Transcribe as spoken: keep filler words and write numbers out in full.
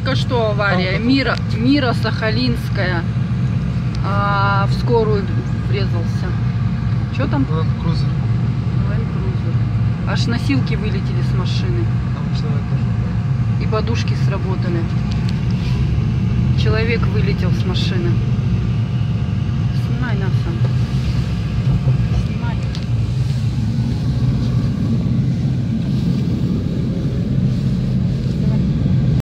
только что авария. Мира, Мира Сахалинская. А, в скорую врезался. Что там? Крузер. Аж носилки вылетели с машины. Там человек тоже. И подушки сработали. Человек вылетел с машины. Снимай нас.